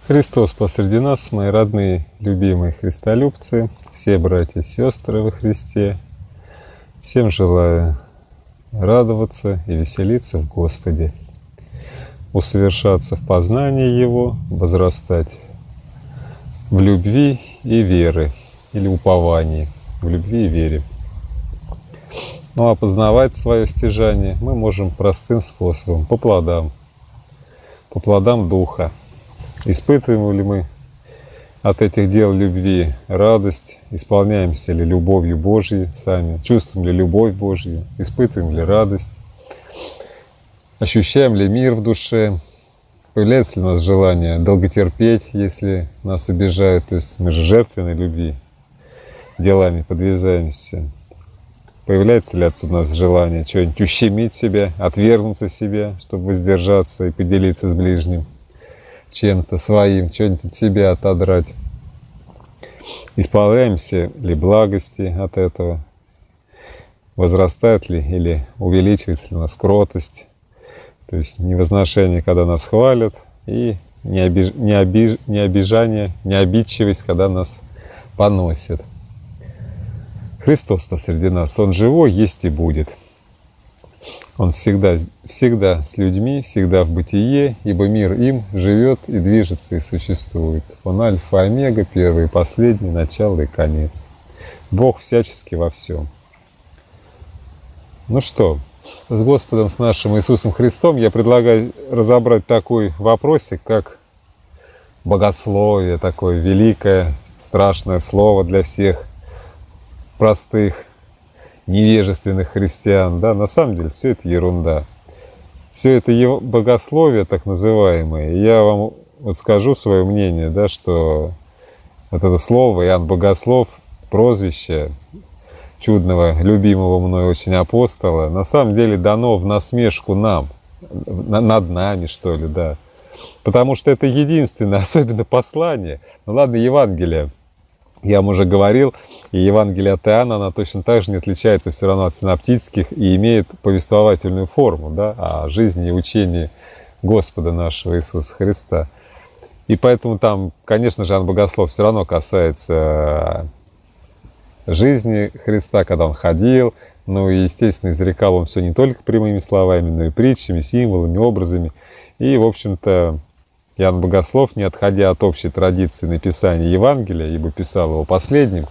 Христос посреди нас, мои родные, любимые христолюбцы, все братья и сестры во Христе. Всем желаю радоваться и веселиться в Господе, усовершаться в познании Его, возрастать в любви и веры, или уповании, в любви и вере. Ну а познавать свое стяжание мы можем простым способом, по плодам Духа. Испытываем ли мы от этих дел любви радость, исполняемся ли любовью Божьей сами, чувствуем ли любовь Божью, испытываем ли радость, ощущаем ли мир в душе, появляется ли у нас желание долготерпеть, если нас обижают, то есть мы же жертвенной любви делами подвязаемся. Появляется ли отсюда у нас желание что-нибудь ущемить себя, отвергнуться себя, чтобы воздержаться и поделиться с ближним чем-то своим, что-нибудь от себя отодрать. Исполняемся ли благости от этого? Возрастает ли или увеличивается ли у нас кротость? То есть невозношение, когда нас хвалят, и необижание, необидчивость, когда нас поносят. Христос посреди нас, Он живой, есть и будет. Он всегда с людьми, всегда в бытие, ибо мир им живет и движется и существует. Он альфа, омега, первый и последний, начало и конец. Бог всячески во всем. Ну что, с Господом, с нашим Иисусом Христом я предлагаю разобрать такой вопросик, как богословие, такое великое, страшное слово для всех простых, невежественных христиан, да, на самом деле все это ерунда. Все это богословие, так называемое. Я вам вот скажу свое мнение, да, что вот это слово Иоанн Богослов, прозвище чудного, любимого мной очень апостола, на самом деле дано в насмешку нам, над нами, что ли, да. Потому что это единственное, особенно послание, ну ладно, Евангелие. Я вам уже говорил, и Евангелие от Иоанна, она точно так же не отличается все равно от синоптических и имеет повествовательную форму, да, о жизни и учении Господа нашего Иисуса Христа. И поэтому там, конечно же, Иоанн Богослов все равно касается жизни Христа, когда Он ходил, ну и, естественно, изрекал Он все не только прямыми словами, но и притчами, символами, образами. И, в общем-то, Иоанн Богослов, не отходя от общей традиции написания Евангелия, ибо писал его последним,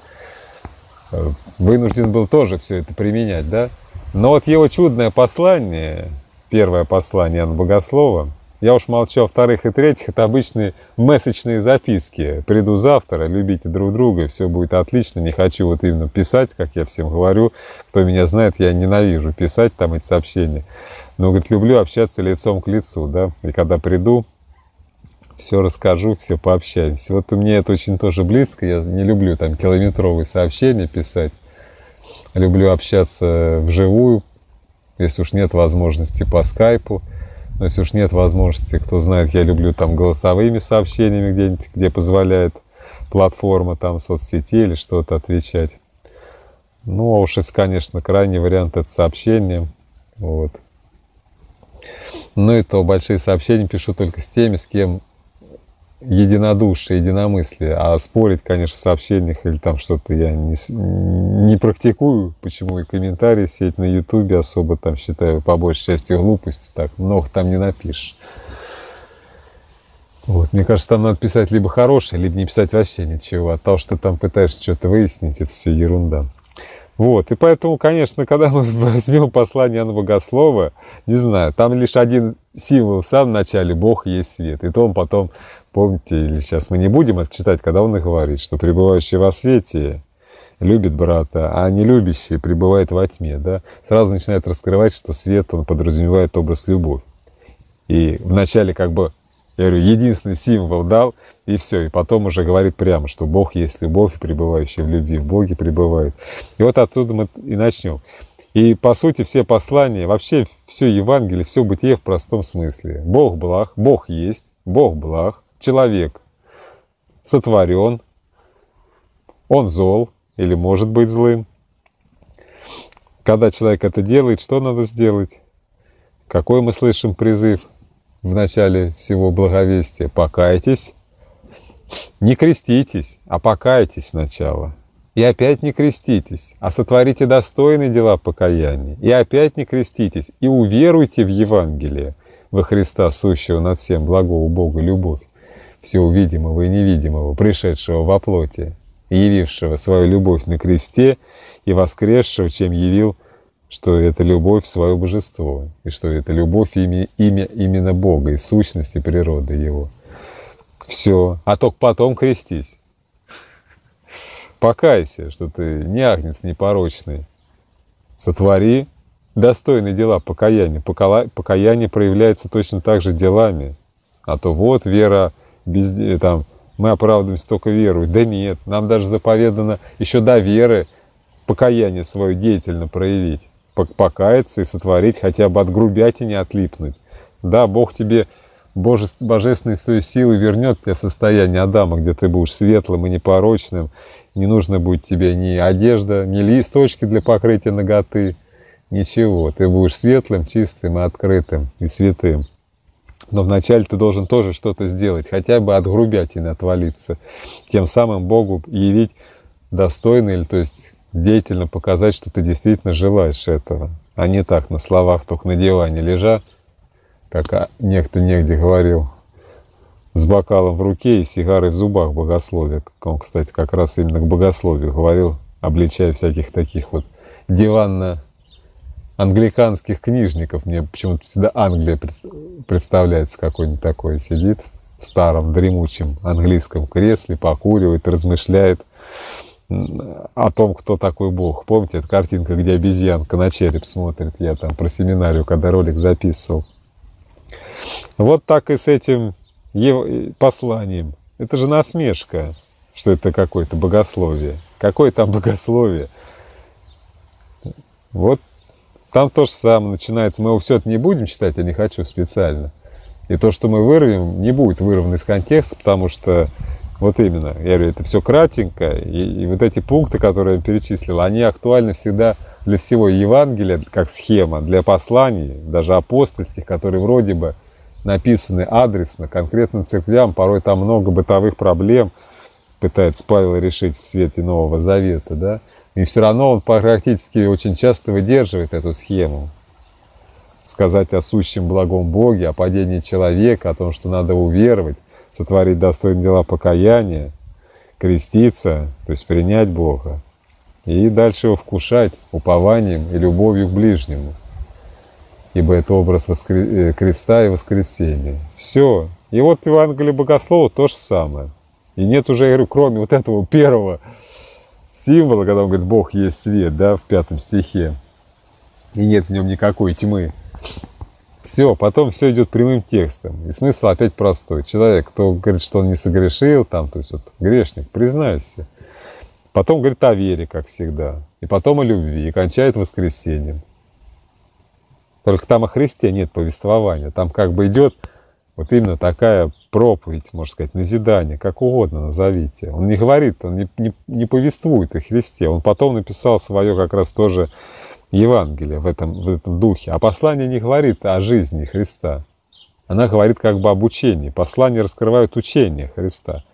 вынужден был тоже все это применять, да? Но вот его чудное послание, первое послание Иоанна Богослова, я уж молчу о вторых и третьих, это обычные мессачные записки. Приду завтра, любите друг друга, и все будет отлично. Не хочу вот именно писать, как я всем говорю. Кто меня знает, я ненавижу писать там эти сообщения. Но, говорит, люблю общаться лицом к лицу, да? И когда приду, все расскажу, все пообщаемся. Вот у меня это очень тоже близко. Я не люблю там километровые сообщения писать. Люблю общаться вживую, если уж нет возможности по скайпу. Но если уж нет возможности, кто знает, я люблю там голосовыми сообщениями где-нибудь, где позволяет платформа там соцсети или что-то отвечать. Ну, а уж если, конечно, крайний вариант — это сообщение. Вот. Ну и то большие сообщения пишу только с теми, с кем единодушие, единомыслие. А спорить, конечно, в сообщениях или там что-то я не практикую. Почему и комментарии сеть на Ютубе особо там считаю по большей части глупостью. Так много там не напишешь. Вот. Мне кажется, там надо писать либо хорошее, либо не писать вообще ничего. А то, что ты там пытаешься что-то выяснить, это все ерунда. Вот, и поэтому, конечно, когда мы возьмем послание Иоанна Богослова, не знаю, там лишь один символ в самом начале — Бог есть свет. И то он потом, помните, или сейчас мы не будем это читать, когда он и говорит, что пребывающий во свете любит брата, а не любящий пребывает во тьме, да. Сразу начинает раскрывать, что свет, он подразумевает образ любовь. И вначале как бы, я говорю, единственный символ дал, и все. И потом уже говорит прямо, что Бог есть любовь, и пребывающий в любви в Боге пребывает. И вот оттуда мы и начнем. И, по сути, все послания, вообще все Евангелие, все бытие в простом смысле. Бог благ, Бог есть, Бог благ, человек сотворен, он зол или может быть злым. Когда человек это делает, что надо сделать? Какой мы слышим призыв в начале всего благовестия? Покайтесь, Не креститесь, а покайтесь сначала. И опять не креститесь, а сотворите достойные дела покаяния. И опять не креститесь, и уверуйте в Евангелие, во Христа, сущего над всем, благого Бога, любовь, всего видимого и невидимого, пришедшего во плоти, явившего свою любовь на кресте и воскресшего, чем явил, что это любовь свое божество, и что это любовь имя именно Бога и сущности природы Его. Все. А только потом крестись. Покайся, что ты не агнец непорочный. Сотвори достойные дела покаяния. Покаяние проявляется точно так же делами. А то вот вера, там, мы оправдываемся только верой. Да нет, нам даже заповедано еще до веры покаяние свое деятельно проявить. Покаяться и сотворить, хотя бы от грубятини отлипнуть. Да, Бог тебе божественной своей силой вернет тебя в состояние Адама, где ты будешь светлым и непорочным. Не нужно будет тебе ни одежда, ни листочки для покрытия наготы, ничего. Ты будешь светлым, чистым и открытым, и святым. Но вначале ты должен тоже что-то сделать, хотя бы от грубятины отвалиться. Тем самым Богу явить достойно, или то есть деятельно показать, что ты действительно желаешь этого, а не так на словах, только на диване лежа, как некто негде говорил, с бокалом в руке и сигарой в зубах богословие. Он, кстати, как раз именно к богословию говорил, обличая всяких таких вот диванно-англиканских книжников. Мне почему-то всегда Англия представляется, какой-нибудь такой сидит в старом дремучем английском кресле, покуривает, размышляет о том, кто такой Бог. Помните, эта картинка, где обезьянка на череп смотрит? Я там про семинарию, когда ролик записывал. Вот так и с этим посланием. Это же насмешка, что это какое-то богословие. Какое там богословие? Вот там то же самое начинается. Мы его все это не будем читать, я не хочу специально. И то, что мы вырвем, не будет вырвано из контекста, потому что вот именно, я говорю, это все кратенько, и вот эти пункты, которые я перечислил, они актуальны всегда для всего Евангелия, как схема, для посланий, даже апостольских, которые вроде бы написаны адресно, конкретным церквям, порой там много бытовых проблем пытается Павел решить в свете Нового Завета, да, и все равно он практически очень часто выдерживает эту схему. Сказать о сущем благом Боге, о падении человека, о том, что надо уверовать, сотворить достойные дела покаяния, креститься, то есть принять Бога, и дальше его вкушать упованием и любовью к ближнему. Ибо это образ креста и воскресения. Все. И вот Евангелие Богослова то же самое. И нет уже, я говорю, кроме вот этого первого символа, когда он говорит, Бог есть свет, да, в 5 стихе, и нет в нем никакой тьмы. Все, потом все идет прямым текстом. И смысл опять простой. Человек, кто говорит, что он не согрешил, там, то есть вот, грешник, признайся. Потом говорит о вере, как всегда. И потом о любви. И кончает воскресением. Только там о Христе нет повествования. Там как бы идет вот именно такая проповедь, можно сказать, назидание, как угодно назовите. Он не говорит, он не повествует о Христе. Он потом написал свое как раз тоже Евангелие в этом духе. А послание не говорит о жизни Христа. Она говорит как бы об учении. Послания раскрывают учение Христа.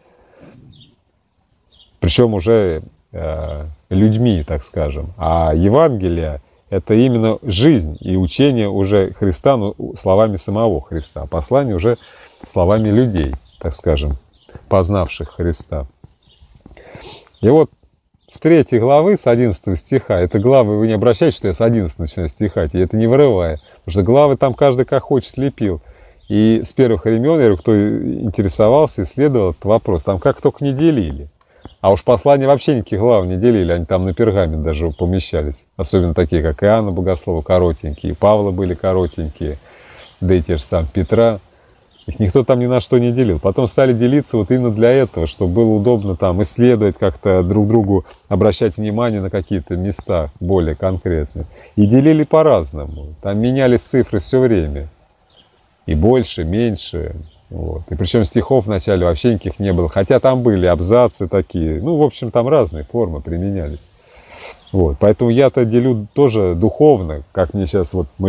Причем уже людьми, так скажем. А Евангелие — это именно жизнь и учение уже Христа, ну, словами самого Христа. А послание уже словами людей, так скажем, познавших Христа. И вот с 3 главы, с 11 стиха, это главы, вы не обращайтесь, что я с 11 начинаю стихать, и это не вырывая, потому что главы там каждый как хочет лепил. И с первых времен, я говорю, кто интересовался, исследовал этот вопрос, там как только не делили. А уж послания вообще никаких глав не делили, они там на пергамент даже помещались. Особенно такие, как Иоанна Богослова, коротенькие, Павла были коротенькие, да и те же сам Петра. Их никто там ни на что не делил. Потом стали делиться вот именно для этого, чтобы было удобно там исследовать, как-то друг другу обращать внимание на какие-то места более конкретные. И делили по-разному. Там менялись цифры все время. И больше, меньше. Вот. И причем стихов вначале вообще никаких не было. Хотя там были абзацы такие. Ну, в общем, там разные формы применялись. Вот. Поэтому я-то делю тоже духовно, как мне сейчас, вот мы же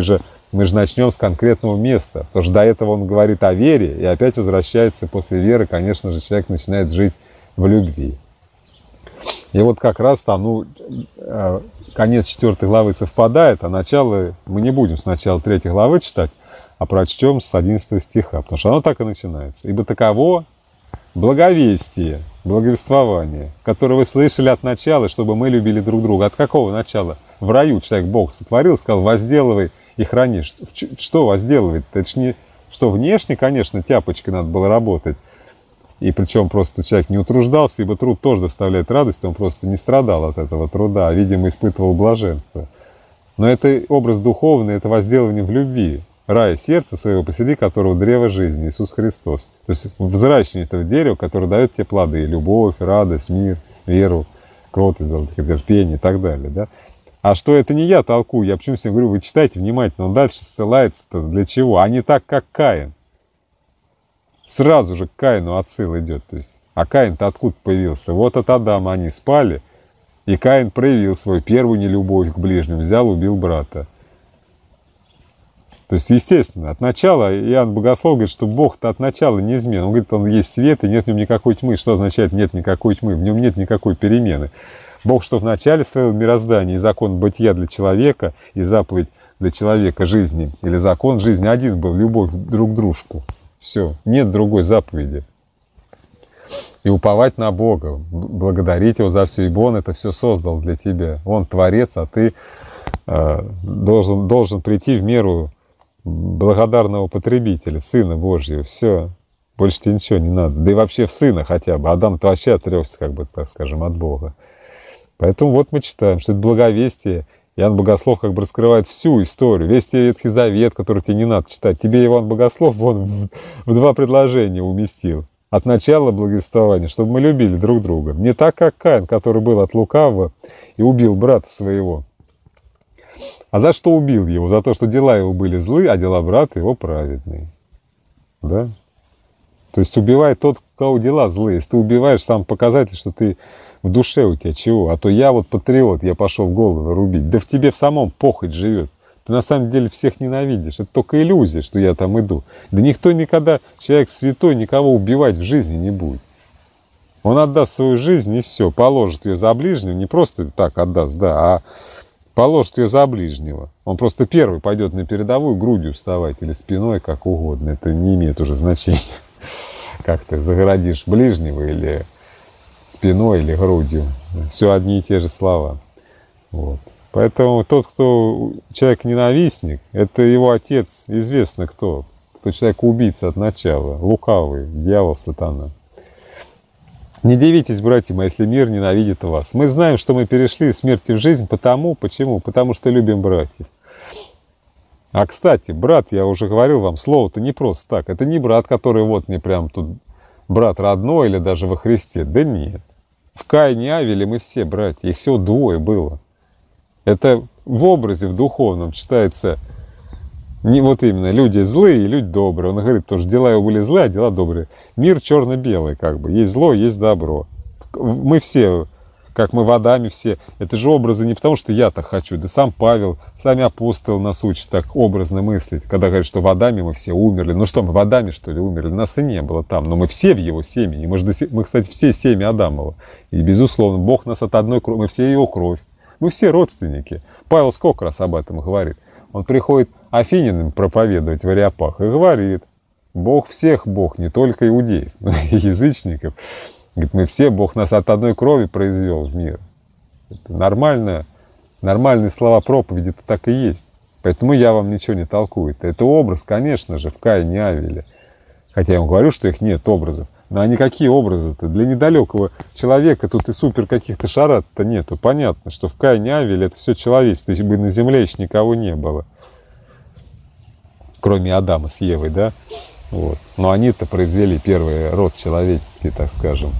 Мы же начнем с конкретного места, потому что до этого он говорит о вере, и опять возвращается после веры, конечно же, человек начинает жить в любви. И вот как раз там, конец 4 главы совпадает, а начало мы не будем с начала 3 главы читать, а прочтем с 11 стиха, потому что оно так и начинается. «Ибо таково благовестие, благовествование, которое вы слышали от начала, чтобы мы любили друг друга». От какого начала? В раю человек Бог сотворил, сказал: возделывай и храни. Что возделывать? Это ж не... Что внешне, конечно, тяпочкой надо было работать. И причем просто человек не утруждался, ибо труд тоже доставляет радость, он просто не страдал от этого труда, а, видимо, испытывал блаженство. Но это образ духовный, это возделывание в любви. Рая сердца своего, посреди которого древо жизни, Иисус Христос. То есть взращивание этого дерева, которое дает тебе плоды: любовь, радость, мир, веру, кротость, терпение и так далее. Да? А что это не я толкую, я почему всем говорю, вы читайте внимательно, он дальше ссылается-то для чего? А не так, как Каин. Сразу же к Каину отсыл идет. То есть, а Каин-то откуда появился? Вот от Адама они спали, и Каин проявил свою первую нелюбовь к ближнему, взял, убил брата. То есть, естественно, от начала, Иоанн Богослов говорит, что Бог-то от начала неизменен. Он говорит, он есть свет, и нет в нем никакой тьмы. Что означает нет никакой тьмы? В нем нет никакой перемены. Бог, что вначале строил мироздание, и закон бытия для человека, и заповедь для человека жизни, или закон жизни один был, любовь друг к дружку. Все, нет другой заповеди. И уповать на Бога, благодарить Его за все, ибо Он это все создал для тебя. Он Творец, а ты должен прийти в меру благодарного потребителя, Сына Божьего. Все, больше тебе ничего не надо. Да и вообще в Сына хотя бы. Адам-то вообще отрекся, как бы, так скажем, от Бога. Поэтому вот мы читаем, что это благовестие. Иоанн Богослов как бы раскрывает всю историю, весь тебе Ветхий Завет, который тебе не надо читать. Тебе Иоанн Богослов вон в 2 предложения уместил. От начала благовествования, чтобы мы любили друг друга. Не так, как Каин, который был от лукавого и убил брата своего. А за что убил его? За то, что дела его были злы, а дела брата его праведные. Да? То есть убивает тот, у кого дела злые. Если ты убиваешь, сам показатель, что ты в душе у тебя чего? А то я вот патриот, я пошел голову рубить. Да в тебе в самом похоть живет. Ты на самом деле всех ненавидишь. Это только иллюзия, что я там иду. Да никто никогда, человек святой, никого убивать в жизни не будет. Он отдаст свою жизнь и все, положит ее за ближнего. Не просто так отдаст, да, а положит ее за ближнего. Он просто первый пойдет на передовую грудью вставать или спиной, как угодно. Это не имеет уже значения. Как ты загородишь ближнего или спиной или грудью. Все одни и те же слова. Вот. Поэтому тот, кто человек-ненавистник, это его отец, известно кто. Кто человек-убийца от начала, лукавый, дьявол, сатана. Не дивитесь, братья мои, если мир ненавидит вас. Мы знаем, что мы перешли из смерти в жизнь почему? Потому что любим братьев. А, кстати, брат, я уже говорил вам, слово-то не просто так. Это не брат, который вот мне прям тут брат родной или даже во Христе. Да нет. В Каине и Авеле мы все братья. Их всего 2 было. Это в образе, в духовном читается не вот именно люди злые и люди добрые. Он говорит, потому что дела его были злые, а дела добрые. Мир черно-белый как бы. Есть зло, есть добро. Мы все, как мы в Адаме все, это же образы не потому, что я так хочу. Да сам Павел, сами апостолы нас учат так образно мыслить. Когда говорят, что в Адаме мы все умерли. Ну что, мы в Адаме, что ли, умерли? Нас и не было там. Но мы все в его семени. Мы, кстати, все семя Адамова. И, безусловно, Бог нас от одной крови, мы все его кровь. Мы все родственники. Павел сколько раз об этом говорит. Он приходит афинянам проповедовать в Ареопаг и говорит, Бог всех Бог, не только иудеев, но и язычников. Говорит, мы все, Бог нас от одной крови произвел в мир. Это нормальные слова проповеди, это так и есть. Поэтому я вам ничего не толкую. Это образ, конечно же, в Каине и Авеле. Хотя я вам говорю, что их нет образов. Но они какие образы-то? Для недалекого человека тут и супер каких-то шарат-то нету. Понятно, что в Каине и Авеле это все человечество. Если бы на земле еще никого не было. Кроме Адама с Евой, да? Вот. Но они-то произвели первый род человеческий, так скажем.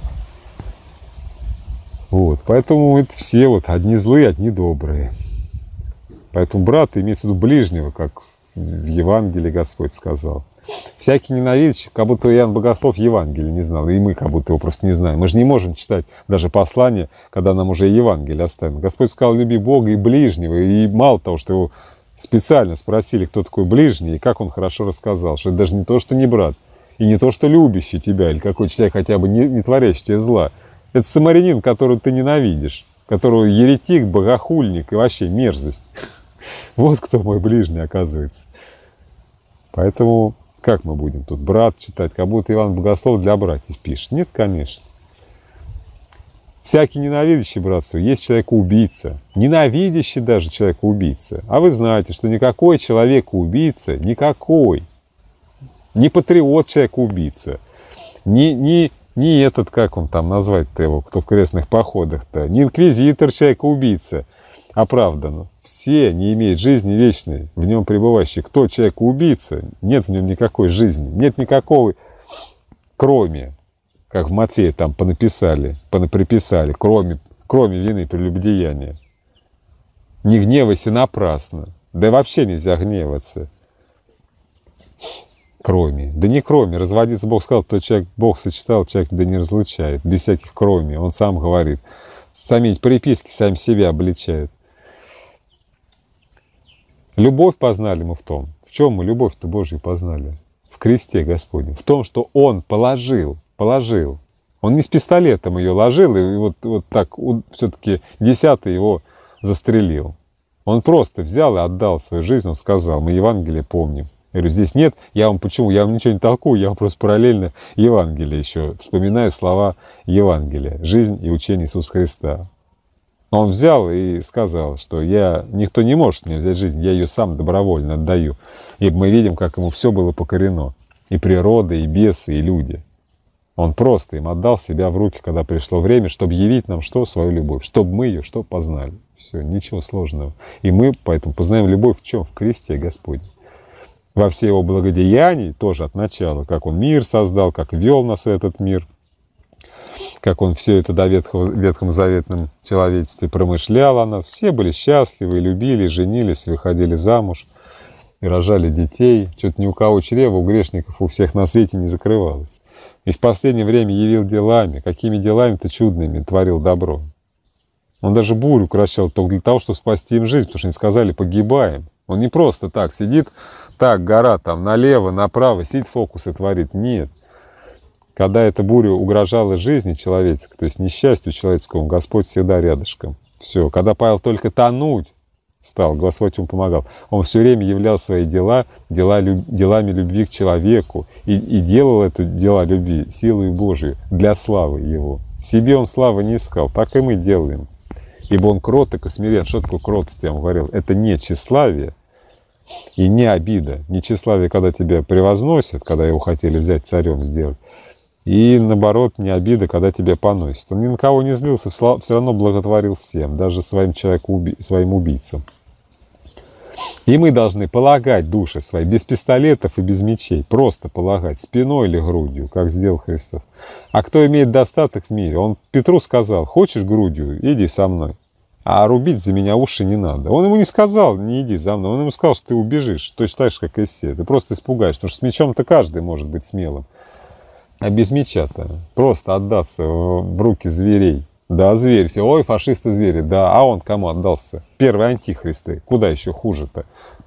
Вот. Поэтому это все вот одни злые, одни добрые. Поэтому брат имеется в виду ближнего, как в Евангелии Господь сказал. Всякий ненавидящий, как будто Иоанн Богослов Евангелие не знал, и мы как будто его просто не знаем. Мы же не можем читать даже послание, когда нам уже Евангелие оставлено. Господь сказал, люби Бога и ближнего, и мало того, что его Специально спросили, кто такой ближний, и как он хорошо рассказал, что это даже не то, что не брат, и не то, что любящий тебя, или какой человек хотя бы не творящий тебе зла. Это самарянин, которого ты ненавидишь, которого еретик, богохульник и вообще мерзость. Вот кто мой ближний, оказывается. Поэтому как мы будем тут брат читать, как будто Иван Богослов для братьев пишет? Нет, конечно. Всякий ненавидящий братство есть человек-убийца. Ненавидящий даже человек-убийца. А вы знаете, что никакой человек-убийца, никакой, не патриот человек-убийца, не этот, как он там назвать-то его, кто в крестных походах-то, не инквизитор человека-убийца, оправдан. Все не имеют жизни вечной, в нем пребывающий. Кто человек-убийца, нет в нем никакой жизни, нет никакого, кроме, как в Матфея там понаприписали, кроме вины прелюбодеяния. Не гневайся напрасно, да и вообще нельзя гневаться. Кроме. Да не кроме. Разводиться Бог сказал, то человек Бог сочетал, человек да не разлучает. Без всяких кроме. Он сам говорит. Сами эти приписки сами себя обличают. Любовь познали мы в том. В чем мы любовь-то Божью познали? В кресте Господнем. В том, что Он положил. Он не с пистолетом ее ложил, и вот так все-таки 10-й его застрелил. Он просто взял и отдал свою жизнь, он сказал, мы Евангелие помним. Я говорю, здесь нет, я вам ничего не толкую, я вам просто параллельно Евангелие еще вспоминаю слова Евангелия, жизнь и учение Иисуса Христа. Он взял и сказал, что никто не может мне взять жизнь, я ее сам добровольно отдаю. И мы видим, как ему все было покорено. И природа, и бесы, и люди. Он просто им отдал себя в руки, когда пришло время, чтобы явить нам что? Свою любовь. Чтобы мы ее что? Познали. Все, ничего сложного. И мы поэтому познаем любовь в чем? В кресте Господне. Во все его благодеяния, тоже от начала, как он мир создал, как вел нас в этот мир, как он все это до ветхом заветном человечестве промышлял о нас. Все были счастливы, любили, женились, выходили замуж и рожали детей. Что-то ни у кого чрево, у грешников, у всех на свете не закрывалось. И в последнее время явил делами. Какими делами-то чудными творил добро. Он даже бурю кращал только для того, чтобы спасти им жизнь, потому что они сказали, погибаем. Он не просто так сидит, так, гора там налево, направо, сидит, фокусы творит. Нет. Когда эта буря угрожала жизни человеческой, то есть несчастью человеческому, Господь всегда рядышком. Все. Когда Павел только тонуть стал, Господь ему помогал. Он все время являл свои делами любви к человеку и делал это дела любви силой Божией для славы Его. Себе он славы не искал, так и мы делаем. Ибо он кроток и смирен. Что такое кротость, я вам говорил? Это не тщеславие и не обида. Не тщеславие, когда тебя превозносят, когда его хотели взять царем сделать. И наоборот, не обида, когда тебя поносят. Он ни на кого не злился, все равно благотворил всем, даже своим своим убийцам. И мы должны полагать души свои без пистолетов и без мечей, просто полагать спиной или грудью, как сделал Христос. А кто имеет достаток в мире? Он Петру сказал, хочешь грудью, иди со мной. А рубить за меня уши не надо. Он ему не сказал, не иди за мной. Он ему сказал, что ты убежишь, точно так же, как и все. Ты просто испугаешь, потому что с мечом-то каждый может быть смелым. А без меча-то просто отдаться в руки зверей. Да, зверь, все, ой, фашисты-звери, да, а он кому отдался? Первые антихристы, куда еще хуже-то?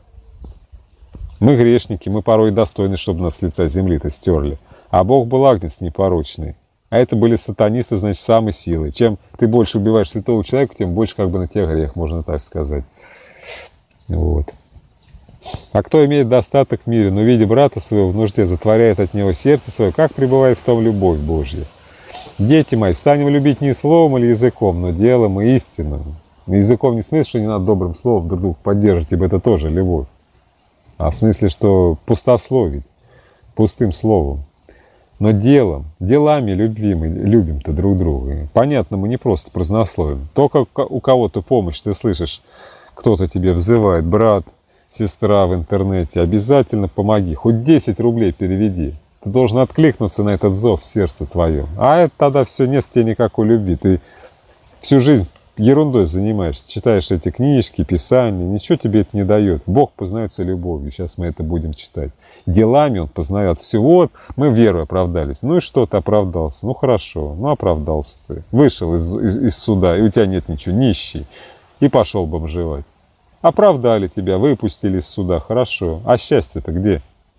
Мы грешники, мы порой достойны, чтобы нас с лица земли-то стерли. А Бог был агнец непорочный. А это были сатанисты, значит, самой силой. Чем ты больше убиваешь святого человека, тем больше как бы на тебя грех, можно так сказать. Вот. А кто имеет достаток в мире, но видя брата своего в нужде, затворяет от него сердце свое, как пребывает в том любовь Божья? Дети мои, станем любить не словом или языком, но делом и истинным. Языком не в смысле, что не надо добрым словом друг друга поддерживать, ибо это тоже любовь. А в смысле, что пустословить, пустым словом. Но делами любви мы любим-то друг друга. Понятно, мы не просто празднословим. Только у кого-то помощь ты слышишь, кто-то тебе взывает, брат, сестра в интернете, обязательно помоги, хоть 10 рублей переведи. Ты должен откликнуться на этот зов в сердце твоем. А это тогда все, нет в тебе никакой любви. Ты всю жизнь ерундой занимаешься, читаешь эти книжки, писания, ничего тебе это не дает. Бог познается любовью, сейчас мы это будем читать. Делами Он познает все. Вот, мы верой оправдались. Ну и что, ты оправдался? Ну хорошо, ну оправдался ты. Вышел из суда, и у тебя нет ничего, нищий. И пошел бомжевать. Оправдали тебя, выпустили из суда, хорошо. А счастье-то где?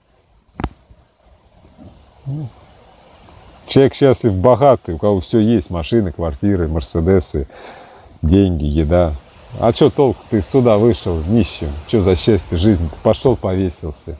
Человек счастлив богатый, у кого все есть, машины, квартиры, мерседесы, деньги, еда. А что толку? Ты из суда вышел нищим. Что за счастье жизни? Ты пошел повесился.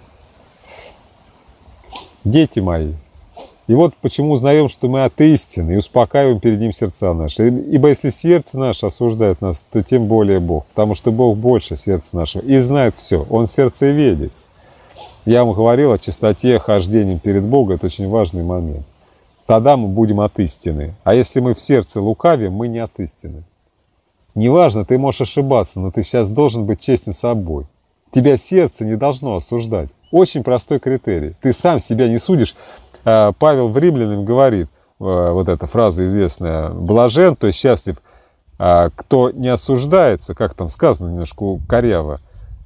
Дети мои. И вот почему узнаем, что мы от истины и успокаиваем перед Ним сердца наши. Ибо если сердце наше осуждает нас, то тем более Бог. Потому что Бог больше сердца нашего и знает все. Он сердцеведец. Я вам говорил о чистоте, хождении перед Богом. Это очень важный момент. Тогда мы будем от истины. А если мы в сердце лукавим, мы не от истины. Неважно, ты можешь ошибаться, но ты сейчас должен быть честен с собой. Тебя сердце не должно осуждать. Очень простой критерий. Ты сам себя не судишь. Павел в Римлянам говорит, вот эта фраза известная, блажен, то есть счастлив, кто не осуждается, как там сказано немножко коряво,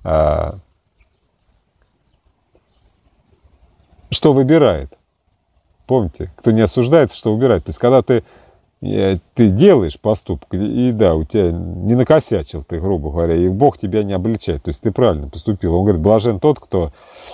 что выбирает. Помните, кто не осуждается, что выбирает. То есть когда ты делаешь поступок, и да, у тебя не накосячил ты, грубо говоря, и Бог тебя не обличает, то есть ты правильно поступил. Он говорит, блажен тот, кто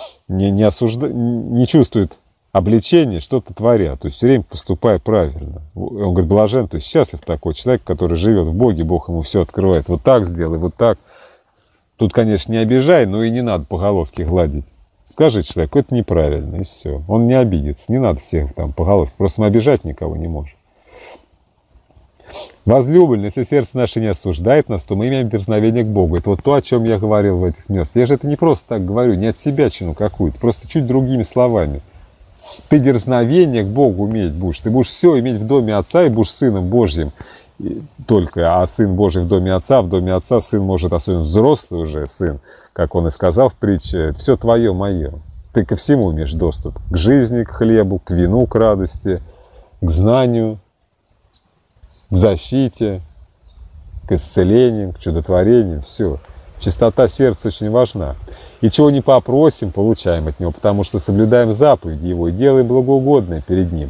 не чувствует обличения, что-то творя, то есть все время поступая правильно. Он говорит, блажен, то есть счастлив такой человек, который живет в Боге, Бог ему все открывает. Вот так сделай, вот так. Тут, конечно, не обижай, но и не надо по головке гладить. Скажи человеку, это неправильно, и все. Он не обидится, не надо всех там по головке, просто мы обижать никого не можем. Возлюбленный, если сердце наше не осуждает нас, то мы имеем дерзновение к Богу. Это вот то, о чем я говорил в этих местах. Я же это не просто так говорю, не от себя чину какую-то, просто чуть другими словами. Ты дерзновение к Богу иметь будешь. Ты будешь все иметь в доме Отца и будешь Сыном Божьим только. А Сын Божий в доме Отца Сын может, особенно взрослый уже Сын, как он и сказал в притче, все твое, мое. Ты ко всему имеешь доступ. К жизни, к хлебу, к вину, к радости, к знанию, к защите, к исцелению, к чудотворению. Все. Чистота сердца очень важна. И чего не попросим, получаем от Него, потому что соблюдаем заповеди Его и делаем благоугодное перед Ним.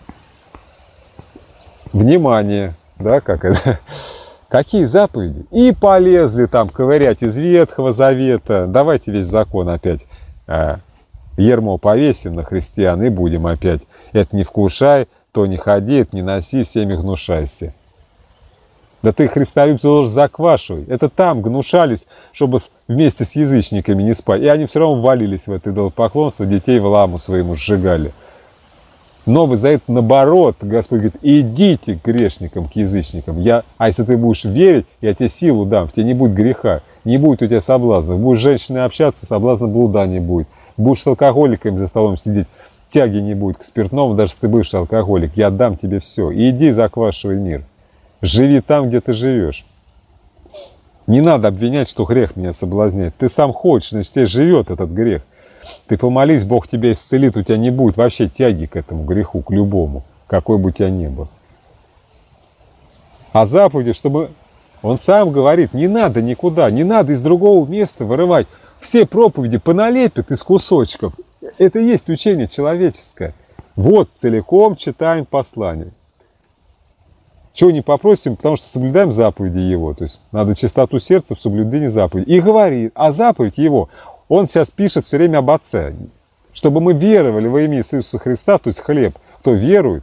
Внимание! Да, как это? Какие заповеди? И полезли там ковырять из Ветхого Завета. Давайте весь закон опять ермо повесим на христиан и будем опять. Это не вкушай, то не ходи, это не носи, всеми гнушайся. Да ты, христолюб, ты должен заквашивай. Это там гнушались, чтобы вместе с язычниками не спать. И они все равно ввалились в это идолопоклонство, детей в ламу своему сжигали. Новый Завет, наоборот, Господь говорит, идите к грешникам, к язычникам. А если ты будешь верить, я тебе силу дам, в тебе не будет греха, не будет у тебя соблазнов. Будешь с женщиной общаться, соблазна блуда не будет. Будешь с алкоголиками за столом сидеть, тяги не будет к спиртному, даже если ты бывший алкоголик. Я дам тебе все. И иди заквашивай мир. Живи там, где ты живешь. Не надо обвинять, что грех меня соблазняет. Ты сам хочешь, значит, тебе живет этот грех. Ты помолись, Бог тебя исцелит, у тебя не будет вообще тяги к этому греху, к любому, какой бы у тебя ни был. А заповеди, чтобы... Он сам говорит, не надо никуда, не надо из другого места вырывать. Все проповеди поналепят из кусочков. Это и есть учение человеческое. Вот целиком читаем послание. Чего не попросим, потому что соблюдаем заповеди Его. То есть надо чистоту сердца в соблюдении заповедей. И говорит, а заповедь Его, Он сейчас пишет все время об Отце. Чтобы мы веровали во имя Иисуса Христа, то есть хлеб. Кто верует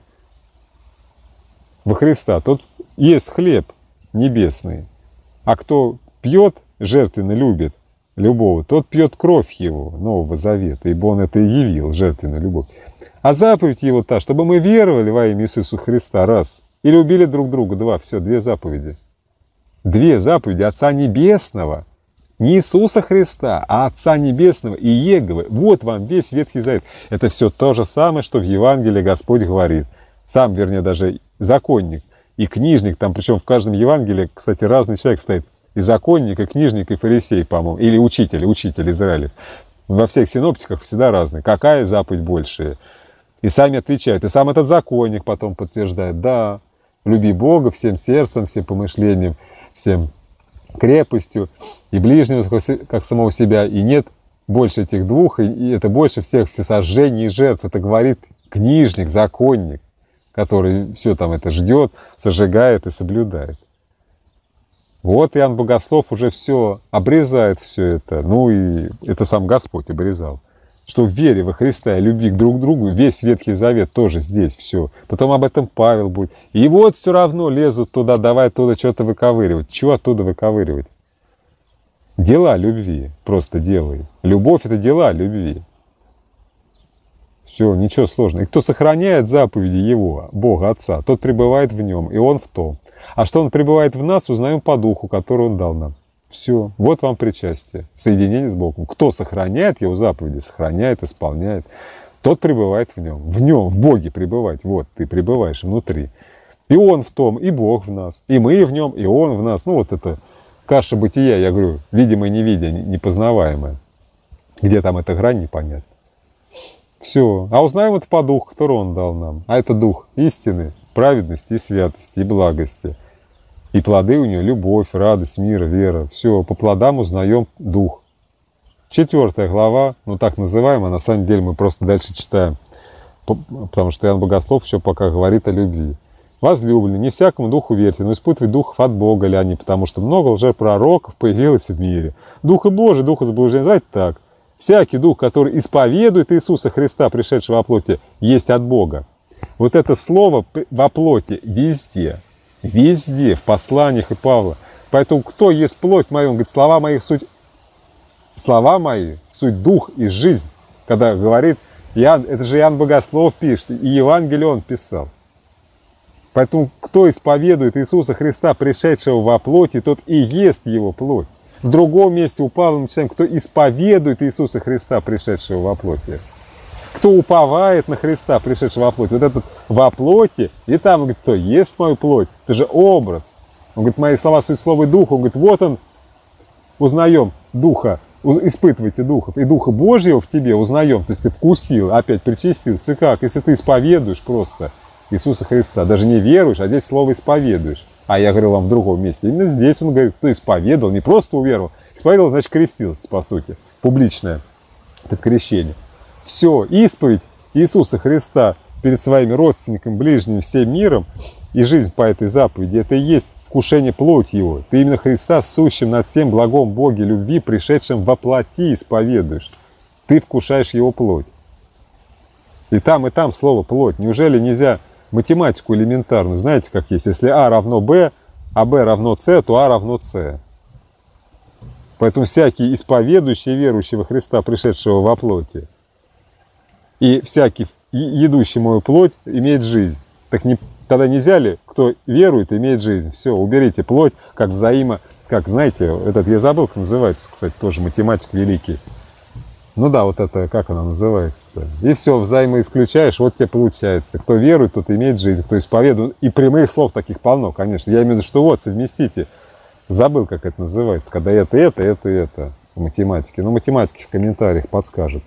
во Христа, тот ест хлеб небесный. А кто пьет, жертвенно любит любого, тот пьет кровь Его, Нового Завета, ибо Он это и явил, жертвенную любовь. А заповедь Его та, чтобы мы веровали во имя Иисуса Христа, раз. И любили друг друга, два. Все, две заповеди. Две заповеди Отца Небесного. Не Иисуса Христа, а Отца Небесного и Еговы. Вот вам весь Ветхий Завет. Это все то же самое, что в Евангелии Господь говорит. Сам, вернее, даже законник и книжник. Там, причем в каждом Евангелии, кстати, разный человек стоит. И законник, и книжник, и фарисей, по-моему. Или учитель Израилев. Во всех синоптиках всегда разные. Какая заповедь большая? И сами отвечают. И сам этот законник потом подтверждает. Да, люби Бога всем сердцем, всем помышлением, всем крепостью, и ближнего, как самого себя. И нет больше этих двух, и это больше всех всесожжений и жертв. Это говорит книжник, законник, который все там это ждет, сожигает и соблюдает. Вот Иоанн Богослов уже все обрезает все это. Ну и это сам Господь обрезал. Что в вере во Христа и любви к друг другу весь Ветхий Завет тоже здесь все. Потом об этом Павел будет. И вот все равно лезут туда, давай оттуда что-то выковыривать. Чего оттуда выковыривать? Дела любви просто делай. Любовь — это дела любви. Все, ничего сложного. И кто сохраняет заповеди Его, Бога Отца, тот пребывает в Нем, и Он в том. А что Он пребывает в нас, узнаем по Духу, который Он дал нам. Все, вот вам причастие, соединение с Богом. Кто сохраняет Его заповеди, сохраняет, исполняет, тот пребывает в Нем. В Нем, в Боге пребывать. Вот, ты пребываешь внутри. И Он в том, и Бог в нас, и мы в Нем, и Он в нас. Ну вот это каша бытия, я говорю, видимое, невидимое, непознаваемое. Где там эта грань, непонятно. Все. А узнаем это по Духу, который Он дал нам. А это Дух истины, праведности и святости, и благости. И плоды у Него — любовь, радость, мир, вера. Все. По плодам узнаем Дух. 4 глава, ну так называемая, на самом деле мы просто дальше читаем. Потому что Иоанн Богослов еще пока говорит о любви. Возлюбленные, не всякому духу верьте, но испытывать духов от Бога ли они, потому что много лжепророков появилось в мире. Духа Божий, духа заблуждения, знаете так. Всякий дух, который исповедует Иисуса Христа, пришедшего во плоти, есть от Бога. Вот это слово во плоти везде, везде, в посланиях и Павла. Поэтому кто есть плоть мою, он говорит, слова мои суть дух и жизнь. Когда говорит, это же Иоанн Богослов пишет, и Евангелие он писал. Поэтому кто исповедует Иисуса Христа, пришедшего во плоти, тот и ест его плоть. В другом месте у Павла мы читаем, кто исповедует Иисуса Христа, пришедшего во плоти. Кто уповает на Христа, пришедшего во плоти. Вот этот во плоти, и там он говорит, кто ест мою плоть, это же образ. Он говорит, мои слова суть слова и духа. Он говорит, вот он, узнаем духа, испытывайте духов. И духа Божьего в тебе узнаем. То есть ты вкусил, опять причастился. Как? Если ты исповедуешь просто Иисуса Христа, даже не веруешь, а здесь слово исповедуешь. А я говорил вам в другом месте. Именно здесь он говорит, кто исповедовал, не просто уверовал. Исповедовал, значит, крестился, по сути. Публичное это крещение. Все, исповедь Иисуса Христа перед своими родственниками, ближними, всем миром и жизнь по этой заповеди, это и есть вкушение плоти Его. Ты именно Христа, сущим над всем благом Боге любви, пришедшим во плоти, исповедуешь. Ты вкушаешь Его плоть. И там слово плоть. Неужели нельзя математику элементарную, знаете, как есть? Если А равно Б, а Б равно С, то А равно С. Поэтому всякий исповедующий, верующий во Христа, пришедшего во плоти, и всякий едущий мою плоть, имеет жизнь. Так тогда нельзя ли, кто верует, имеет жизнь? Все, уберите плоть, как как, знаете, я забыл, как называется, кстати, тоже математик великий. Ну да, вот это, как она называется-то? И все, взаимоисключаешь, вот тебе получается. Кто верует, тот имеет жизнь, кто исповедует. И прямых слов таких полно, конечно. Я имею в виду, что вот, совместите. Забыл, как это называется, когда это в математике. Но математики в комментариях подскажут.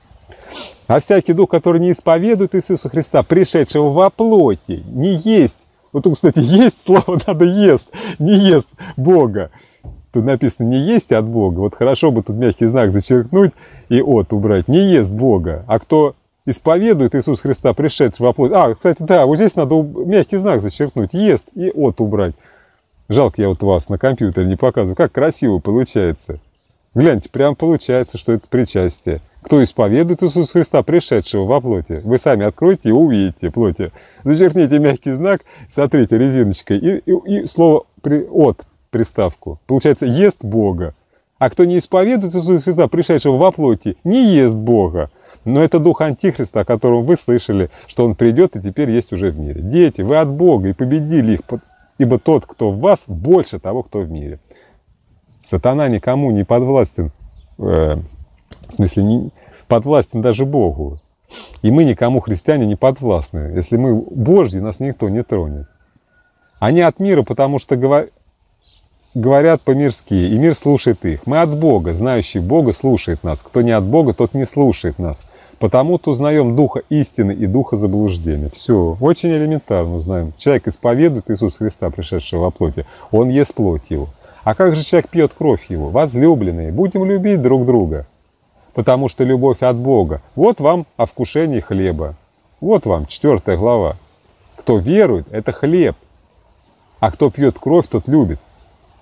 А всякий дух, который не исповедует Иисуса Христа, пришедшего во плоти, не есть. Вот тут, кстати, есть слово надо ест, не ест Бога. Тут написано «не есть от Бога». Вот хорошо бы тут мягкий знак зачеркнуть и «от» убрать. Не ест Бога. А кто исповедует Иисуса Христа, пришедшего во плоть. Кстати, да, вот здесь надо мягкий знак зачеркнуть. Ест и «от» убрать. Жалко, я вот вас на компьютере не показываю. Как красиво получается. Гляньте, прям получается, что это причастие. Кто исповедует Иисуса Христа, пришедшего во плоти. Вы сами откройте и увидите плоти. Зачеркните мягкий знак, сотрите резиночкой и слово «от». Приставку. Получается, ест Бога. А кто не исповедует Иисуса Христа, пришедшего во плоти, не ест Бога. Но это дух Антихриста, о котором вы слышали, что он придет и теперь есть уже в мире. Дети, вы от Бога и победили их, ибо тот, кто в вас, больше того, кто в мире. Сатана никому не подвластен, в смысле, не подвластен даже Богу. И мы никому, христиане, не подвластны. Если мы Божьи, нас никто не тронет. Они от мира, потому что говорят по-мирски, и мир слушает их. Мы от Бога, знающий Бога слушает нас. Кто не от Бога, тот не слушает нас. Потому-то узнаем духа истины и духа заблуждения. Все, очень элементарно узнаем. Человек исповедует Иисуса Христа, пришедшего во плоти, он ест плоть его. А как же человек пьет кровь его? Возлюбленные, будем любить друг друга. Потому что любовь от Бога. Вот вам о вкушении хлеба. Вот вам 4 глава. Кто верует, это хлеб. А кто пьет кровь, тот любит.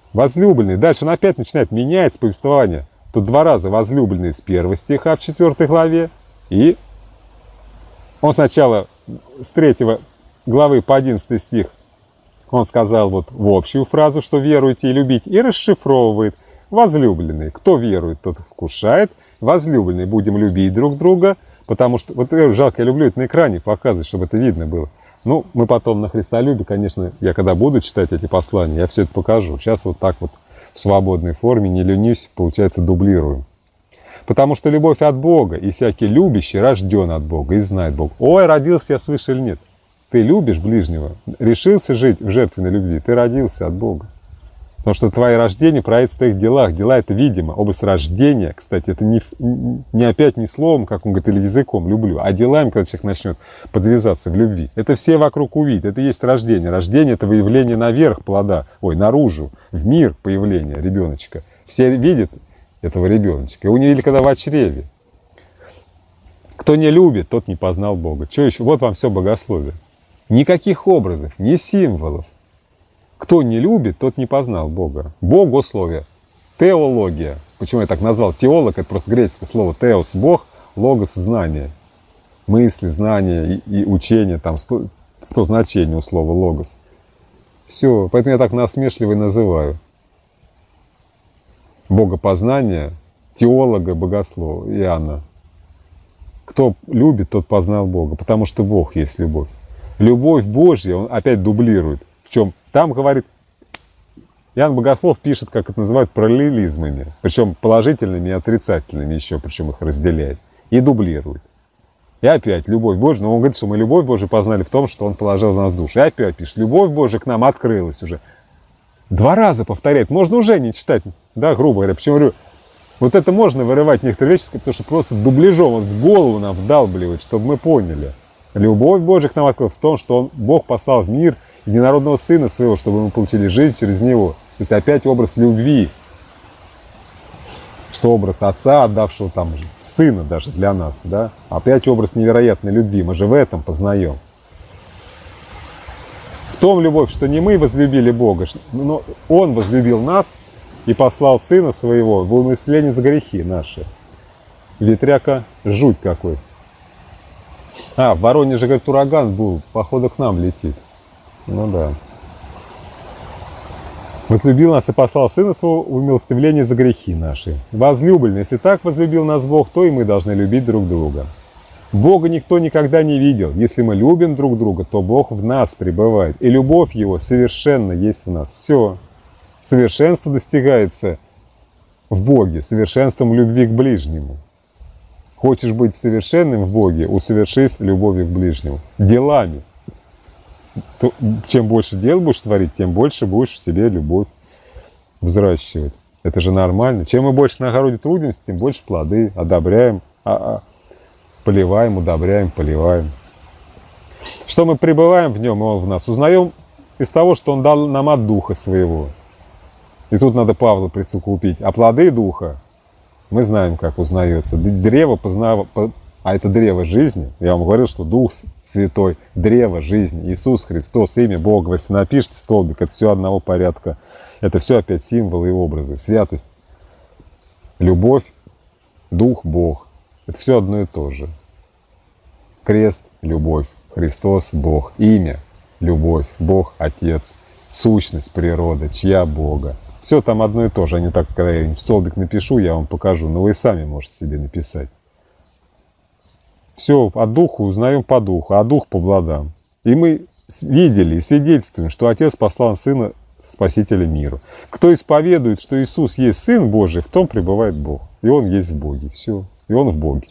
Возлюбленные. Дальше он опять начинает менять повествование. Тут 2 раза возлюбленные с 1 стиха в 4 главе. И он сначала с 3 главы по 11 стих он сказал вот в общую фразу, что веруйте и любите, и расшифровывает. Возлюбленные. Кто верует, тот вкушает. Возлюбленные. Будем любить друг друга. Потому что, вот жалко, я люблю это на экране показывать, чтобы это видно было. Ну, мы потом на Христолюбе, конечно, я когда буду читать эти послания, я все это покажу. Сейчас вот так вот в свободной форме, не ленюсь, получается, дублирую. Потому что любовь от Бога, и всякий любящий рожден от Бога и знает Бога. Ой, родился я свыше или нет? Ты любишь ближнего? Решился жить в жертвенной любви? Ты родился от Бога. Потому что твое рождение проявится в твоих делах. Дела — это видимо. Образ рождения, кстати, это не опять не словом, как он говорит, или языком «люблю», а делами, когда человек начнет подвязаться в любви. Это все вокруг увидят. Это и есть рождение. Рождение — это выявление наверх плода, наружу, в мир появления ребеночка. Все видят этого ребеночка. Его не видели, когда в чреве. Кто не любит, тот не познал Бога. Что еще? Вот вам все богословие. Никаких образов, ни символов. Кто не любит, тот не познал Бога. Богословие. Теология. Почему я так назвал? Теолог — это просто греческое слово. Теос — Бог, логос — знание. Мысли, знания и учение. Там 100 значений у слова логос. Все. Поэтому я так насмешливо и называю. Богопознание, теолога, богослова, Иоанна. Кто любит, тот познал Бога. Потому что Бог есть любовь. Любовь Божья, он опять дублирует. В чем? Там говорит, Иоанн Богослов пишет, как это называют, параллелизмами. Причем положительными и отрицательными еще, причем их разделяет. И дублирует. И опять любовь Божья. Но он говорит, что мы любовь Божию познали в том, что он положил за нас душу. И опять пишет, любовь Божья к нам открылась уже. 2 раза повторяет. Можно уже не читать, да, грубо говоря. Почему говорю, вот это можно вырывать некоторые вещи, потому что просто дубляжом он в голову нам вдалбливает, чтобы мы поняли. Любовь Божья к нам открылась в том, что Бог послал в мир единородного Сына Своего, чтобы мы получили жизнь через Него. То есть опять образ любви. Что образ Отца, отдавшего там Сына даже для нас. Да? Опять образ невероятной любви. Мы же в этом познаем. В том любовь, что не мы возлюбили Бога, но Он возлюбил нас и послал Сына Своего в умилостивление за грехи наши. Ветряка жуть какой. В Воронеже, говорит, ураган был, походу к нам летит. Ну да. Возлюбил нас и послал Сына Своего в умилостивление за грехи наши. Возлюбленный, если так возлюбил нас Бог, то и мы должны любить друг друга. Бога никто никогда не видел. Если мы любим друг друга, то Бог в нас пребывает. И любовь Его совершенно есть в нас. Все. Совершенство достигается в Боге, совершенством любви к ближнему. Хочешь быть совершенным в Боге, усовершись любовью к ближнему. Делами. Чем больше дел будешь творить, тем больше будешь в себе любовь взращивать. Это же нормально. Чем мы больше на огороде трудимся, тем больше плоды одобряем, поливаем, удобряем, поливаем. Что мы пребываем в нем, и он в нас. Узнаем из того, что он дал нам от Духа Своего. И тут надо Павла присовокупить. А плоды Духа мы знаем, как узнается. Древо познава, а это древо жизни. Я вам говорил, что Дух Святой, древо жизни, Иисус Христос, имя Бога. Если напишите в столбик, это все одного порядка. Это все опять символы и образы. Святость, любовь, Дух, Бог. Это все одно и то же. Крест, любовь, Христос, Бог. Имя, любовь, Бог, Отец. Сущность, природа, чья Бога. Все там одно и то же. А не так, когда я в столбик напишу, я вам покажу. Но вы и сами можете себе написать. Все от Духа узнаем по Духу, а Дух по плодам. И мы видели и свидетельствуем, что Отец послал Сына Спасителя миру. Кто исповедует, что Иисус есть Сын Божий, в том пребывает Бог. И Он есть в Боге. Все. И Он в Боге.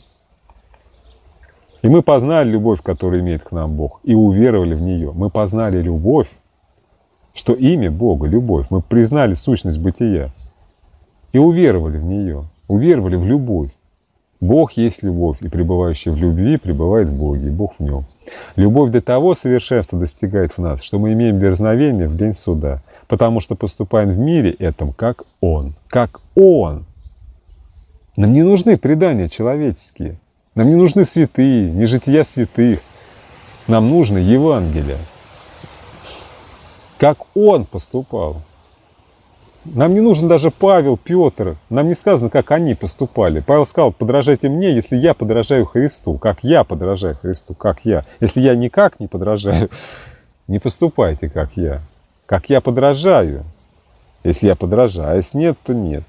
И мы познали любовь, которую имеет к нам Бог, и уверовали в нее. Мы познали любовь, что имя Бога — любовь. Мы признали сущность бытия и уверовали в нее. Уверовали в любовь. Бог есть любовь, и пребывающий в любви пребывает в Боге, и Бог в нем. Любовь до того совершенства достигает в нас, что мы имеем дерзновение в день суда, потому что поступаем в мире этом, как Он. Как Он. Нам не нужны предания человеческие. Нам не нужны святые, не жития святых. Нам нужно Евангелие. Как Он поступал. Нам не нужен даже Павел, Петр. Нам не сказано, как они поступали. Павел сказал, подражайте мне, если я подражаю Христу. Как я подражаю Христу, как я. Если я никак не подражаю, не поступайте, как я. Как я подражаю, если я подражаю. А если нет, то нет.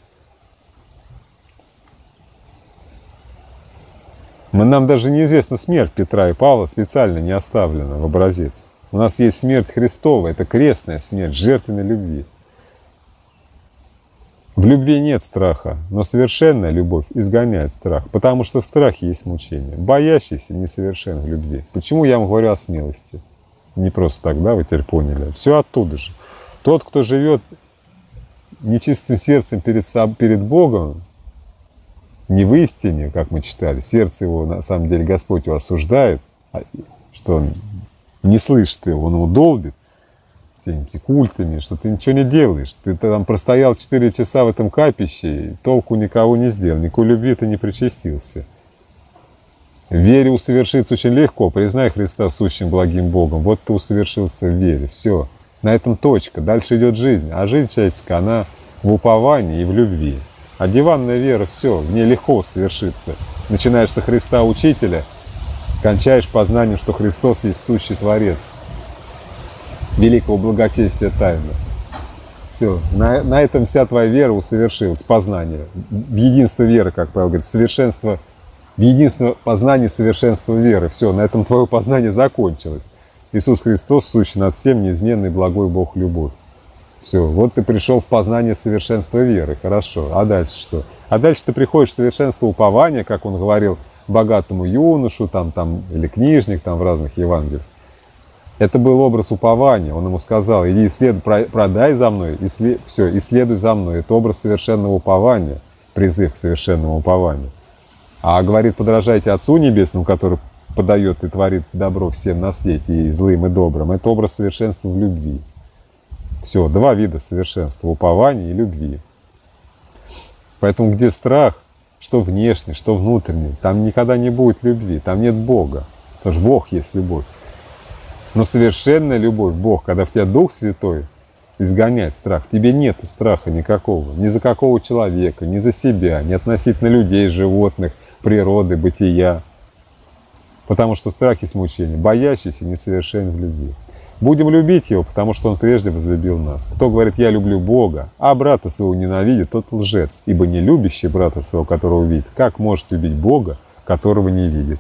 Нам даже неизвестна смерть Петра и Павла, специально не оставлена в образец. У нас есть смерть Христова, это крестная смерть, жертвенной любви. В любви нет страха, но совершенная любовь изгоняет страх, потому что в страхе есть мучение. Боящийся несовершен в любви. Почему я вам говорю о смелости? Не просто так, да, вы теперь поняли. Все оттуда же. Тот, кто живет нечистым сердцем перед Богом, не в истине, как мы читали, сердце его, на самом деле, Господь его осуждает, что он не слышит его, он его долбит всеми этими культами, что ты ничего не делаешь. Ты там простоял 4 часа в этом капище, и толку никого не сделал, никакой любви ты не причастился. В вере усовершиться очень легко, признай Христа сущим благим Богом, вот ты усовершился в вере, все. На этом точка, дальше идет жизнь, а жизнь человеческая, она в уповании и в любви. А диванная вера, все, в ней легко совершиться. Начинаешь со Христа Учителя, кончаешь познанием, что Христос есть сущий Творец. Великого благочестия тайна. Все, на этом вся твоя вера усовершилась, познание. В единство веры, как Павел говорит, совершенство, в единство познания совершенства веры. Все, на этом твое познание закончилось. Иисус Христос, сущий над всем, неизменный, благой Бог, любовь. Все, вот ты пришел в познание совершенства веры, хорошо. А дальше что? А дальше ты приходишь в совершенство упования, как он говорил богатому юношу, там, или книжник, там в разных Евангелиях. Это был образ упования. Он ему сказал, иди продай за мной, все, и следуй за мной. Это образ совершенного упования, призыв к совершенному упованию. А говорит, подражайте Отцу Небесному, который подает и творит добро всем на свете, и злым, и добрым. Это образ совершенства в любви. Все, 2 вида совершенства, упования и любви. Поэтому где страх, что внешний, что внутренний, там никогда не будет любви, там нет Бога. Потому что Бог есть любовь. Но совершенная любовь, Бог, когда в тебя Дух Святой изгоняет страх, в тебе нет страха никакого, ни за какого человека, ни за себя, ни относительно людей, животных, природы, бытия. Потому что страх есть мучение, боящийся несовершенен в любви. Будем любить Его, потому что Он прежде возлюбил нас. Кто говорит, я люблю Бога, а брата своего ненавидит, тот лжец. Ибо не любящий брата своего, которого видит, как может любить Бога, которого не видит?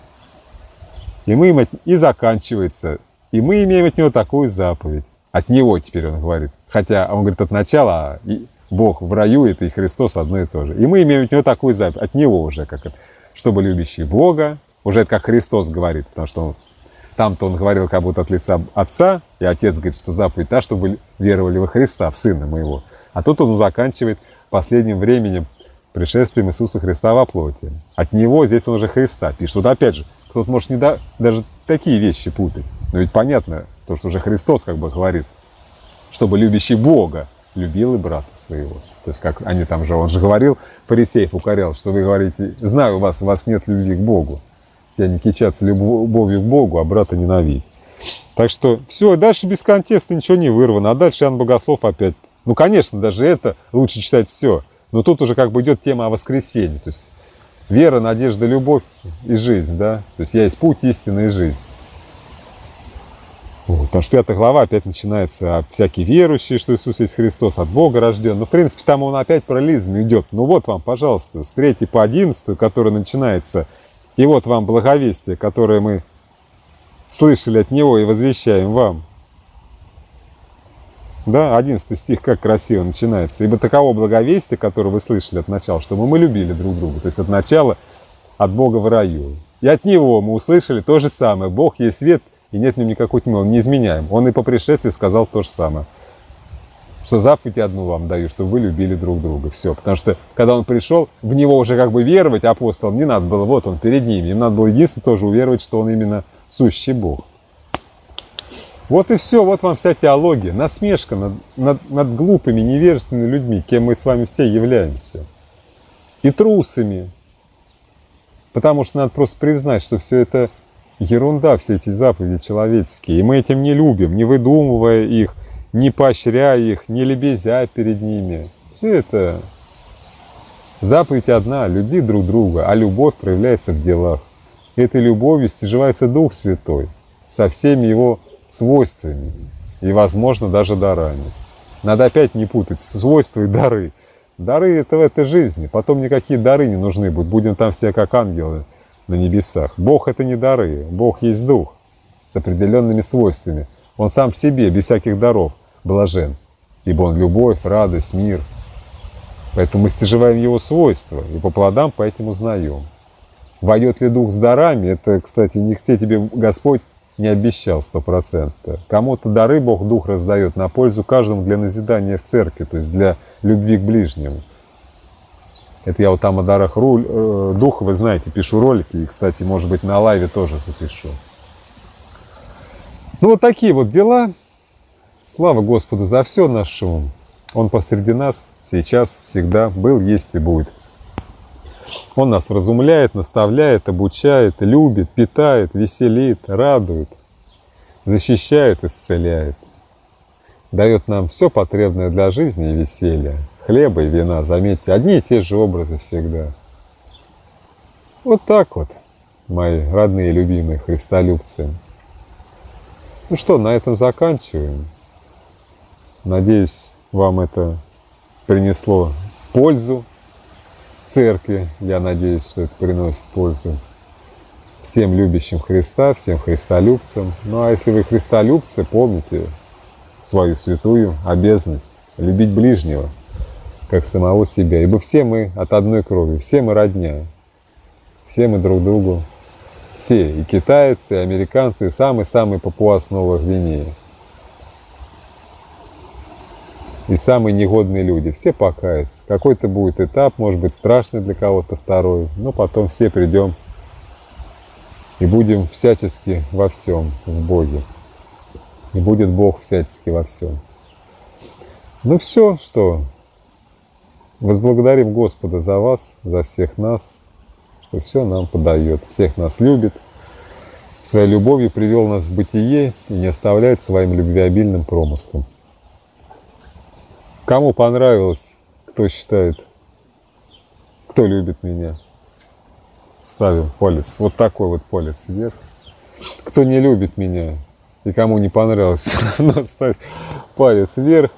И заканчивается. И мы имеем от Него такую заповедь. От Него теперь Он говорит. Хотя Он говорит от начала, и Бог в раю, это и Христос одно и то же. И мы имеем от Него такую заповедь. От Него уже, как это, чтобы любящий Бога, уже это как Христос говорит, потому что там-то Он говорил как будто от лица Отца, и Отец говорит, что заповедь та, чтобы вы веровали во Христа, в Сына Моего. А тут Он заканчивает последним временем пришествием Иисуса Христа во плоти. От Него здесь Он уже Христа пишет. Вот опять же, кто-то может даже такие вещи путать. Но ведь понятно, то, что уже Христос как бы говорит, чтобы любящий Бога любил и брата своего. То есть как они там же, он же говорил, фарисеев укорял, что вы говорите, знаю вас, у вас нет любви к Богу. Все они кичатся любовью к Богу, а брата ненавидят. Так что все, дальше без контекста ничего не вырвано. А дальше Иоанн Богослов опять. Ну, конечно, даже это лучше читать все. Но тут уже как бы идет тема о воскресении. То есть вера, надежда, любовь и жизнь, да. То есть я есть путь, истина и жизнь. Вот, потому что 5 глава опять начинается всякие верующие, что Иисус есть Христос, от Бога рожден. Но, в принципе, там он опять параллелизм идет. Ну вот вам, пожалуйста, с 3 по 11, который начинается. И вот вам благовестие, которое мы слышали от Него и возвещаем вам. Да, 11 стих как красиво начинается. «Ибо таково благовестие, которое вы слышали от начала, чтобы мы любили друг друга». То есть от начала от Бога в раю. И от Него мы услышали то же самое. Бог есть свет, и нет в нем никакой тьмы, Он неизменяем. Он и по пришествии сказал то же самое. Что заповедь одну вам даю, чтобы вы любили друг друга. Все. Потому что, когда Он пришел, в Него уже как бы веровать апостолам не надо было. Вот Он перед ними. Им надо было единственное тоже уверовать, что Он именно сущий Бог. Вот и все. Вот вам вся теология. Насмешка над глупыми, невежественными людьми, кем мы с вами все являемся. И трусами. Потому что надо просто признать, что все это ерунда, все эти заповеди человеческие. И мы этим не любим, не выдумывая их, не поощряя их, не лебезя перед ними. Все это заповедь одна, люби друг друга, а любовь проявляется в делах. И этой любовью стяживается Дух Святой со всеми его свойствами и, возможно, даже дарами. Надо опять не путать свойства и дары. Дары — это в этой жизни, потом никакие дары не нужны будут, будем там все как ангелы на небесах. Бог — это не дары, Бог есть Дух с определенными свойствами. Он сам в себе, без всяких даров, блажен, ибо Он любовь, радость, мир. Поэтому мы стяживаем Его свойства, и по плодам по этим узнаем. Войдет ли Дух с дарами, это, кстати, нигде тебе Господь не обещал 100%. Кому-то дары Бог Дух раздает на пользу каждому для назидания в церкви, то есть для любви к ближнему. Это я вот там о дарах Духа, вы знаете, пишу ролики, и, кстати, может быть, на лайве тоже запишу. Ну, вот такие вот дела. Слава Господу за все нашему. Он посреди нас сейчас, всегда был, есть и будет. Он нас вразумляет, наставляет, обучает, любит, питает, веселит, радует, защищает, исцеляет. Дает нам все потребное для жизни и веселья. Хлеба и вина, заметьте, одни и те же образы всегда. Вот так вот, мои родные, любимые христолюбцы. Ну что, на этом заканчиваем. Надеюсь, вам это принесло пользу церкви. Я надеюсь, что это приносит пользу всем любящим Христа, всем христолюбцам. Ну а если вы христолюбцы, помните свою святую обязанность любить ближнего, как самого себя. Ибо все мы от одной крови, все мы родня, все мы друг другу, все, и китайцы, и американцы, и самый-самый папуас Новой Гвинеи. И самые негодные люди, все покаются. Какой-то будет этап, может быть, страшный для кого-то второй, но потом все придем и будем всячески во всем в Боге. И будет Бог всячески во всем. Ну все, что возблагодарим Господа за вас, за всех нас, что все нам подает, всех нас любит, своей любовью привел нас в бытие и не оставляет своим любвеобильным промыслом. Кому понравилось, кто считает, кто любит меня, ставим палец, вот такой вот палец вверх. Кто не любит меня и кому не понравилось, все равно ставь палец вверх.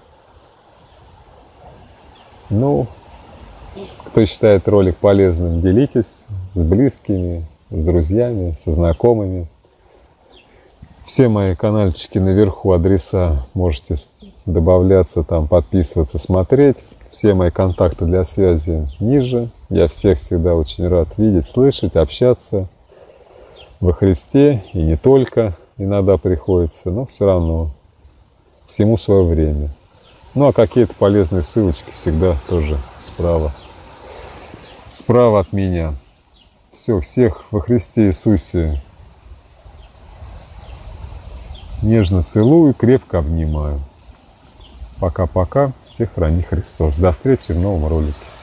Ну, кто считает ролик полезным, делитесь с близкими, с друзьями, со знакомыми. Все мои канальчики наверху, адреса, можете добавляться там, подписываться, смотреть. Все мои контакты для связи ниже. Я всех всегда очень рад видеть, слышать, общаться во Христе. И не только иногда приходится, но все равно всему свое время. Ну а какие-то полезные ссылочки всегда тоже справа. Справа от меня. Все, всех во Христе Иисусе нежно целую, крепко обнимаю. Пока-пока. Всех храни Христос. До встречи в новом ролике.